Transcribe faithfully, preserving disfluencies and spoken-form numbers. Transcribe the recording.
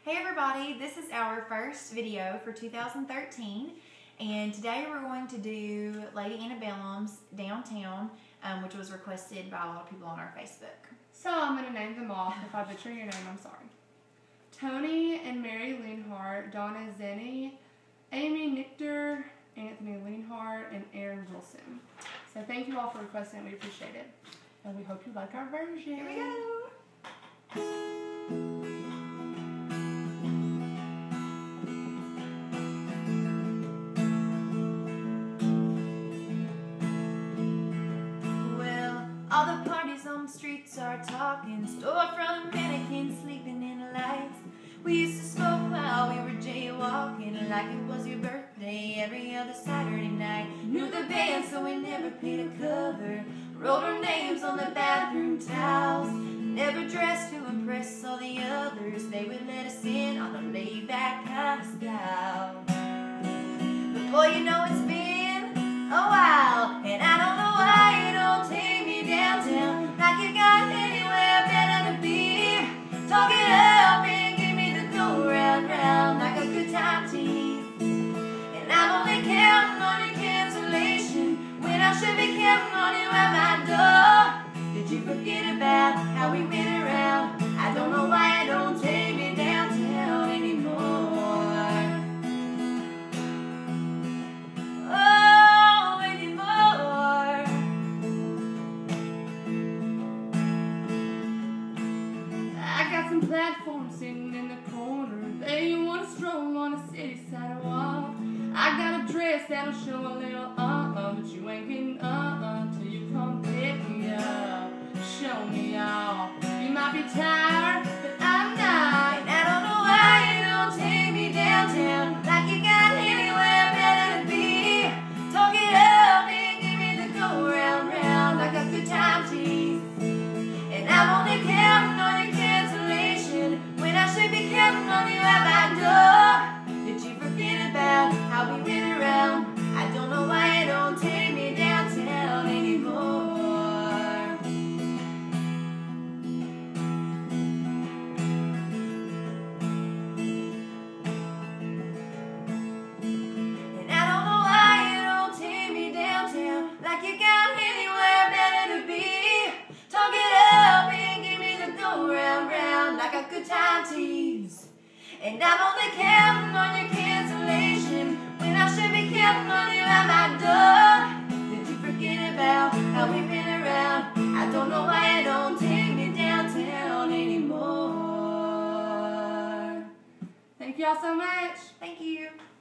Hey everybody, this is our first video for two thousand thirteen, and today we're going to do Lady Antebellum's Downtown, um, which was requested by a lot of people on our Facebook. So I'm going to name them off. If I butcher your name, I'm sorry. Tony and Mary Leanhart, Donna Zenny, Amy Nichter, Anthony Leanhart, and Aaron Wilson. So thank you all for requesting. We appreciate it. And we hope you like our version. Here we go. All the parties on the streets are talking, storefront mannequins sleeping in the lights. We used to smoke while we were jaywalking, like it was your birthday every other Saturday night. Knew the band so we never paid a cover, wrote our names on the bathroom towels. Never dressed to impress all the others, they would let us in on a laid-back kind of style. But boy, you know it's been a while, and I don't know why you don't take me downtown, like you got anywhere better to be. Talk it up and give me the go round round, like a good time tease. And I'm only counting on your cancellation when I should be counting on you at my door. Did you forget about how we went around? I don't know why I don't take me downtown anymore. Platform sitting in the corner, they want to stroll on a city sidewalk. I got a dress that'll show a little uh-uh, but you ain't getting uh-uh till you come pick me up, show me off. You might be tired, but I'm not, and I don't know why you don't take me downtown, like you got anywhere better to be. Talk it up and give me the go round round, like a good time tease. And I'm only counting on your when I should be counting on you at my door. Did you forget about how we went around? I don't know why you don't take me downtown anymore. And I don't know why you don't take me downtown, like you got anywhere better to be. Talk it up and give me the go round round, like a good time tease. And I'm only counting on your cancellation when I should be counting on you at my door. Did you forget about how we've been around? I don't know why you don't take me downtown anymore. Thank y'all so much. Thank you.